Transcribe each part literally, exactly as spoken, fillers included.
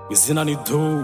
izina ni do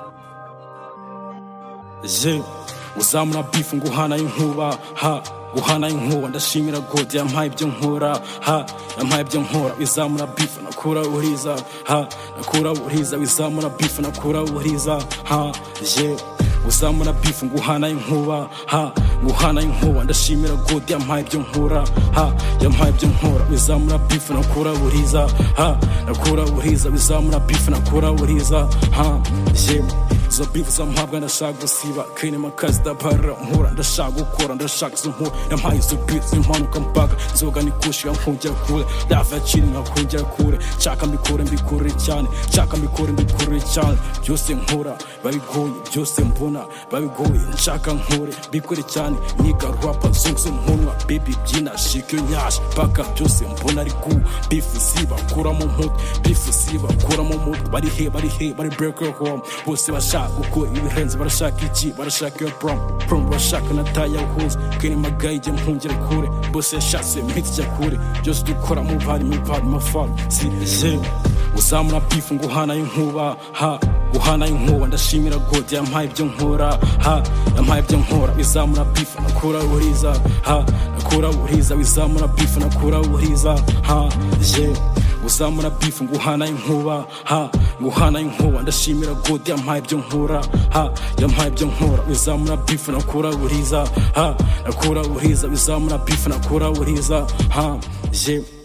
je uzamura beef nguhana inkuba ha guhana inkuba ndashimira God yampaye ibyo nkora ha yampaye ibyo nkora bizamura beef nakura uriza ha nakura uriza bizamura beef nakura uriza ha je uzamura beef nguhana inkuba ha nguhana inkuba ndashimira God yampaye ibyo nkora ha yampaye ibyo nkora bizamura beef nakura uriza ha nakura uriza bizamura beef nakura uriza ha je zo beef zampabwa ndashaka gusiba kene makazi dabara nkura ndashaka gukora ndashaka z'inkura yampaye izo beef zimpanuka mpaka nzoga nikushira nkongera kure ndava chini nkongera kure nshaka mbikure mbikure cyane nshaka mbikure mbikure cyane byose nkura babigoye byose mbona babigoye nshaka nkure bikure cyane niga rapa zungze munwa baby byina shike nyash paka byose mbona ari ku beef siba kura mu mut beef siba kura mu mut bari he bari he bari breaker home bose bashaka uko ibirenze barashaka iki barashaka prom prom barashaka nataya hose kene magaye je mpungire kure bose yashatse miti ya kure byose dukora mu bari mu bari mafal si je uzamura beef nguhana inkuba ha guhana inkuba ndashimira God yampaye ibyo nkora ha yampaye ibyo nkora bizamura beef nakura uriza ha nakura uriza bizamura beef nakura uriza ha je uzamura beef nguhana inkuba ha nguhana inkuba ndashimira God yampaye ibyo nkora ha yampaye ibyo nkora bizamura beef nakura uriza ha nakura uriza bizamura beef nakura uriza ha je